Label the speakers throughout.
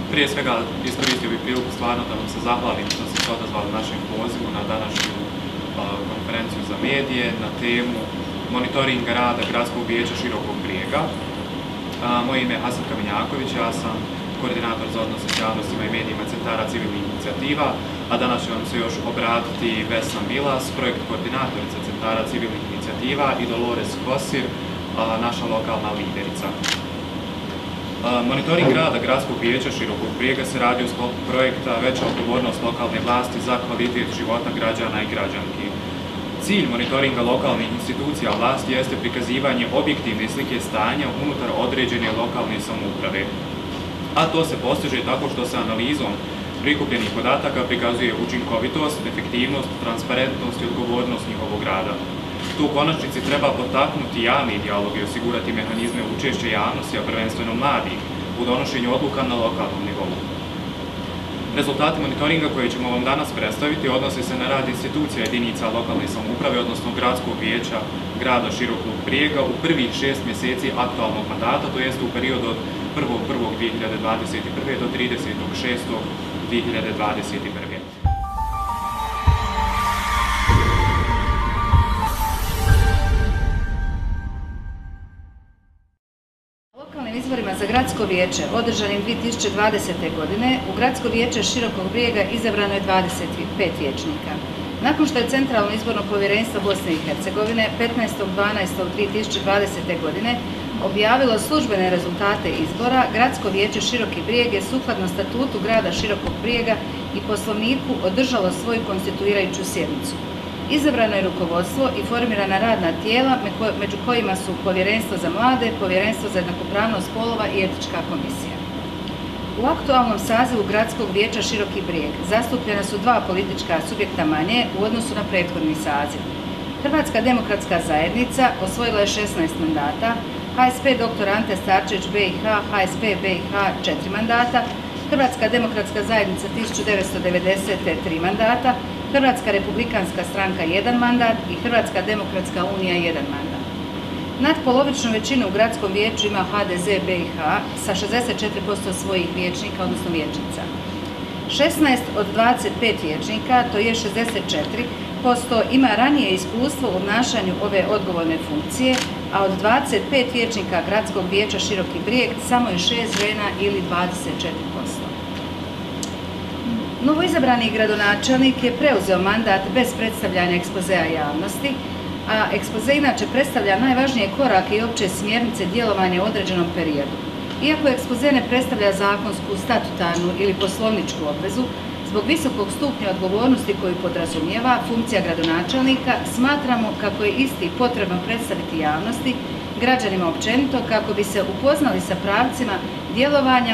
Speaker 1: Prije svega iskoristio bih priliku stvarno da vam se zahvalim što ste se odazvali našem pozivu na današnju konferenciju za medije na temu monitoringa rada Gradskog vijeća Širokog Brijega. Moje ime je Hasan Kamenjaković, ja sam koordinator za odnose s javnostima i medijima centara civilnih inicijativa, a danas će vam se još obratiti Vesna Milas, projekt koordinatorica centara civilnih inicijativa, i Dolores Kosir, naša lokalna liderica. Monitoring rada Gradskog vijeća Širokog Brijega se radi u sklopu projekta Veća odgovornost lokalne vlasti za kvalitet života građana i građanki. Cilj monitoringa lokalnih institucija vlasti jeste prikazivanje objektivne slike stanja unutar određene lokalne samouprave. A to se postiže tako što se analizom prikupljenih podataka prikazuje učinkovitost, efektivnost, transparentnost i odgovornost njihovog rada. Tu u konačnici treba potaknuti javni dijalog i osigurati mehanizme učešća javnosti, a prvenstveno mladih, u donošenju odluka na lokalnom nivou. Rezultati monitoringa koje ćemo vam danas predstaviti odnose se na rad institucija jedinica lokalne samouprave, odnosno Gradskog vijeća grada Širokog Brijega u prvih 6 mjeseci aktualnog mandata, to jest u periodu od 1.1.2021. do 30.6.2021.
Speaker 2: Izborima za Gradsko vijeće održanim 2020. godine u Gradsko vijeće Širokog Brijega izabrano je 25 vijećnika. Nakon što je Centralno izborno povjerenstvo Bosne i Hercegovine 15.12.2020. godine objavilo službene rezultate izbora, Gradsko vijeće Široki Brijeg je sukladno statutu grada Širokog Brijega i poslovniku održalo svoju konstituirajuću sjednicu. Izabrano je rukovodstvo i formirana radna tijela, među kojima su Povjerenstvo za mlade, Povjerenstvo za jednakopravnost spolova i Etička komisija. U aktualnom sazivu Gradskog vijeća Široki Brijeg zastupljena su 2 politička subjekta manje u odnosu na prethodni saziv. Hrvatska demokratska zajednica osvojila je 16 mandata, HSP dr. Ante Starčević BiH, HSP BiH 4 mandata, Hrvatska demokratska zajednica 1990. 3 mandata, Hrvatska republikanska stranka 1 mandat i Hrvatska demokratska unija 1 mandat. Nadpolovičnu većinu u Gradskom vijeću ima HDZ BiH sa 64% svojih vijećnika, odnosno vijećnica. 16 od 25 vijećnika, to je 64%, ima ranije iskustvo u obnašanju ove odgovorne funkcije, a od 25 vijećnika Gradskog vijeća Široki Brijeg samo je 6 žena ili 24%. Novoizabrani gradonačelnik je preuzeo mandat bez predstavljanja ekspozea javnosti, a ekspoze inače predstavlja najvažnije korake i opće smjernice djelovanja u određenom periodu. Iako ekspoze ne predstavlja zakonsku, statutarnu ili poslovničku obvezu, zbog visokog stupnja odgovornosti koju podrazumijeva funkcija gradonačelnika, smatramo kako je isti potrebno predstaviti javnosti, građanima općenito, kako bi se upoznali sa pravcima djelovanja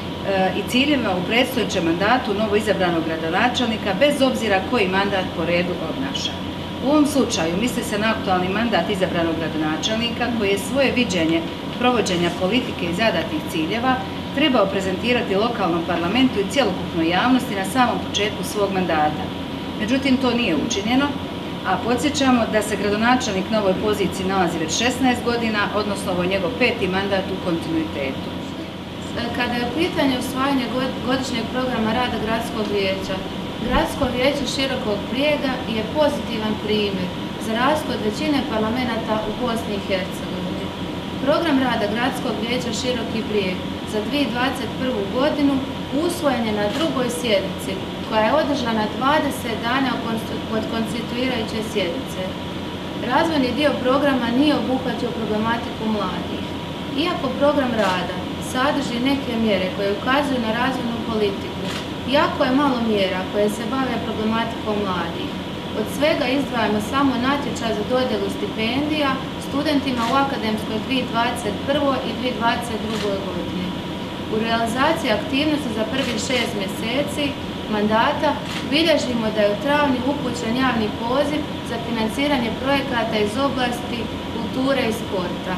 Speaker 2: i ciljevima u predstojećem mandatu novoizabranog gradonačelnika, bez obzira koji mandat po redu obnaša. U ovom slučaju misli se na aktualni mandat izabranog gradonačelnika koji je svoje viđenje provođenja politike i zadatih ciljeva trebao prezentirati lokalnom parlamentu i cjelokupnoj javnosti na samom početku svog mandata. Međutim, to nije učinjeno, a podsjećamo da se gradonačelnik na ovoj poziciji nalazi već 16 godina, odnosno ovo je njegov 5. mandat u kontinuitetu.
Speaker 3: Kada je u pitanju usvajanje godišnjeg programa rada Gradskog vijeća, Gradsko vijeće Širokog Brijega je pozitivan primjer za razliku od većine parlamenata u Bosni i Hercegovini. Program rada Gradskog vijeća Široki Brijeg za 2021. godinu usvojen je na 2. sjednici koja je održana 20 dana od konstituirajuće sjednice. Razvojni dio programa nije obuhvatio problematiku mladih. Iako program rada sadrži neke mjere koje ukazuju na razvojnu politiku, jako je malo mjera koje se bave problematikom mladih. Od svega izdvajamo samo natječaj za dodjelu stipendija studentima u akademskoj 2021. i 2022. godini. U realizaciji aktivnosti za prvih 6 mjeseci mandata bilježimo da je u travnju upućen javni poziv za financiranje projekata iz oblasti kulture i sporta.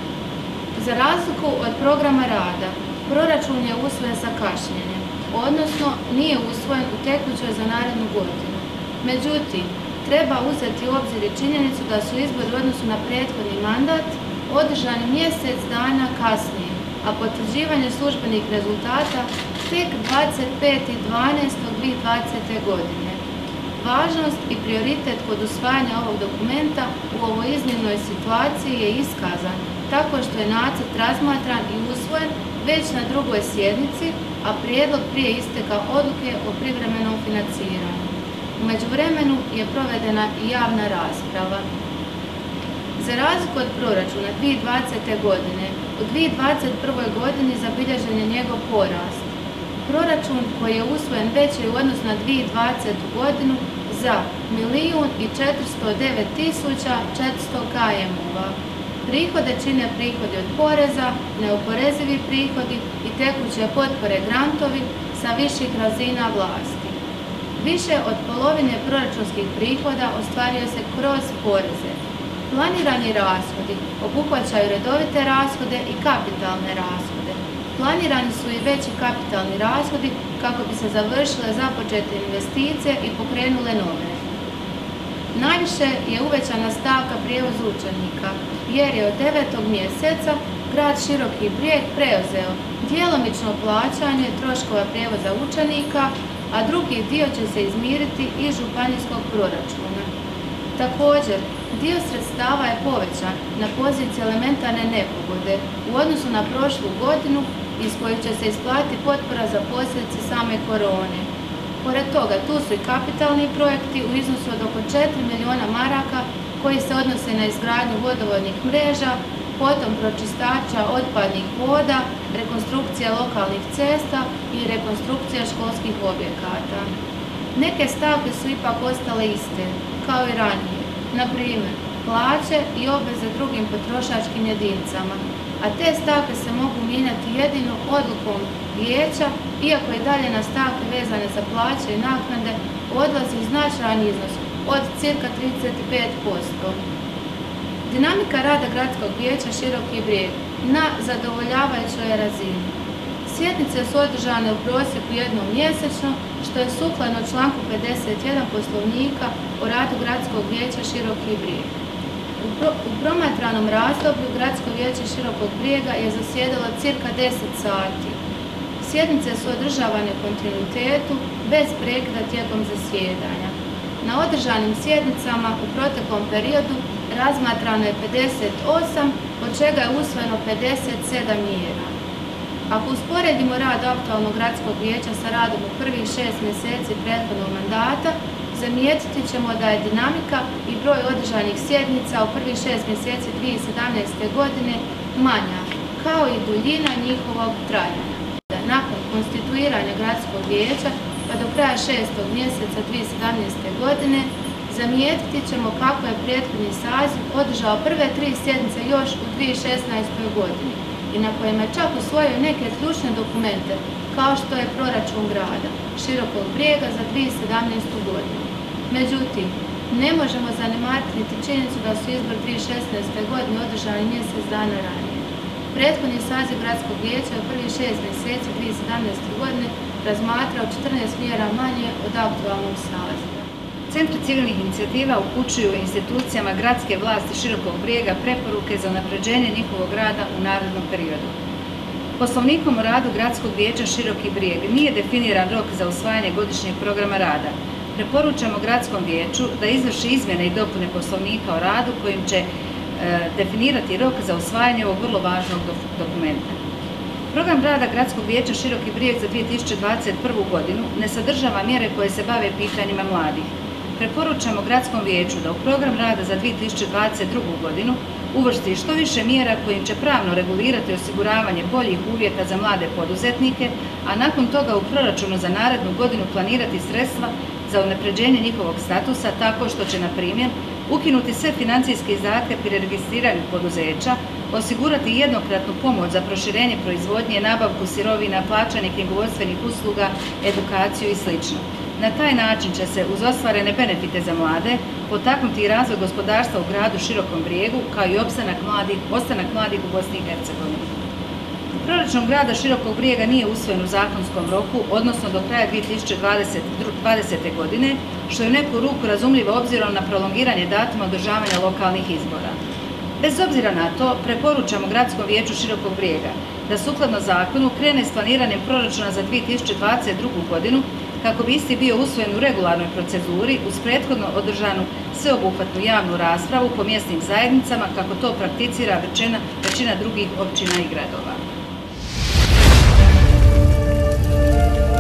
Speaker 3: Za razliku od programa rada, proračun je usvojen sa kašnjenjem, odnosno nije usvojen u tekućoj za narednu godinu. Međutim, treba uzeti u obzir i činjenicu da su izbori u odnosu na prethodni mandat održani mjesec dana kasnije, a potvrđivanje službenih rezultata tek 25.12.2020. godine. Važnost i prioritet kod usvajanja ovog dokumenta u ovoj iznimnoj situaciji je iskazan tako što je nacrt razmatran i usvojen već na drugoj sjednici, a prijedlog prije isteka odluke o privremenom financiranju. U međuvremenu je provedena i javna rasprava. Za razliku od proračuna 2020. godine, u 2021. godini zabilježen je njegov porast. Proračun koji je usvojen već je u odnosu na 2020. godinu za 1.409.400 km-ova. Prihode čine prihodi od poreza, neoporezivi prihodi i tekuće potpore grantovi sa viših razina vlasti. Više od polovine proračunskih prihoda ostvaruje se kroz poreze. Planirani rashodi obuhvaćaju redovite rashode i kapitalne rashode. Planirani su i veći kapitalni rashodi kako bi se završile započete investicije i pokrenule nove. Najviše je uvećana stavka prijevoz učenika, jer je od 9. mjeseca grad Široki Brijeg preuzeo djelomično plaćanje troškova prijevoza učenika, a drugi dio će se izmiriti iz županijskog proračuna. Također, dio sredstava je povećan na poziciji elementarne nepogode u odnosu na prošlu godinu iz kojih će se isplatiti potpora za posljedice same korone. Pored toga, tu su i kapitalni projekti u iznosu od oko 4 milijuna maraka koji se odnose na izgradnju vodovodnih mreža, potom pročistača otpadnih voda, rekonstrukcija lokalnih cesta i rekonstrukcija školskih objekata. Neke stavke su ipak ostale iste, kao i ranije, na primjer plaće i obveze drugim potrošačkim jedinicama, a te stavke se mogu mijenjati jedino odlukom vijeća, iako i dalje na stavke vezane za plaće i naknade odlazi značajan iznos od cirka 35%. Dinamika rada Gradskog vijeća Široki Brijeg na zadovoljavajućoj razini. Sjednice su održane u prosjeku jednom mjesečno, što je sukladno članku 51 Poslovnika o radu Gradskog vijeća Široki Brijeg. U promatranom razdoblju Gradsko vijeće Širokog Brijega je zasjedalo cirka 10 sati. Sjednice su održavane u kontinuitetu, bez prekida tijekom zasjedanja. Na održanim sjednicama u proteklom periodu razmatrano je 58, od čega je usvojeno 57 mjera. Ako usporedimo rad aktualnog Gradskog vijeća sa radom u prvih 6 mjeseci prethodnog mandata, zamijetiti ćemo da je dinamika i broj održanih sjednica u prvih 6 mjeseci 2017. godine manja, kao i duljina njihovog trajanja. Nakon konstituiranja Gradskog vijeća pa do kraja 6. mjeseca 2017. godine zamijetiti ćemo kako je prethodni saziv održao prve 3 sjednice još u 2016. godini i na kojima je čak usvojio neke ključne dokumente, kao što je proračun grada Širokog Brijega za 2017. godinu. Međutim, ne možemo zanemariti niti činjenicu da su izbori 2016. godine održani mjesec dana ranije. Prethodni saziv Gradskog vijeća u prvih 6 mjeseci 2017. godine razmatrao 14 mjera manje od aktualnog saziva.
Speaker 2: Centri civilnih inicijativa upućuju institucijama gradske vlasti Širokog Brijega preporuke za unapređenje njihovog rada u narednom periodu. Poslovnikom o radu Gradskog vijeća Široki Brijeg nije definiran rok za usvajanje godišnjeg programa rada. Preporučamo Gradskom vijeću da izvrši izmjene i dopune Poslovnika o radu kojim će definirati rok za usvajanje ovog vrlo važnog dokumenta. Program rada Gradskog vijeća Široki Brijeg za 2021. godinu ne sadržava mjere koje se bave pitanjima mladih. Preporučamo Gradskom vijeću da u program rada za 2022. godinu uvrsti što više mjera kojim će pravno regulirati osiguravanje boljih uvjeta za mlade poduzetnike, a nakon toga u proračunu za narednu godinu planirati sredstva za unapređenje njihovog statusa tako što će, na primjer, ukinuti sve financijske izdatke pri registriranju poduzeća, osigurati jednokratnu pomoć za proširenje proizvodnje, nabavku sirovina, plaćanje knjigovodstvenih usluga, edukaciju i sl. Na taj način će se, uz ostvarene benefite za mlade, potaknuti i razvoj gospodarstva u gradu Širokom Brijegu, kao i ostanak mladih u Bosni i Hercegovini. Proračun grada Širokog Brijega nije usvojen u zakonskom roku, odnosno do kraja 2020. godine, što je u neku ruku razumljivo obzirom na prolongiranje datuma održavanja lokalnih izbora. Bez obzira na to, preporučamo Gradskom vijeću Širokog Brijega da sukladno zakonu krene s planiranjem proračuna za 2022. godinu kako bi isti bio usvojen u regularnoj proceduri uz prethodno održanu sveobuhvatnu javnu raspravu po mjesnim zajednicama kako to prakticira većina drugih općina i gradova.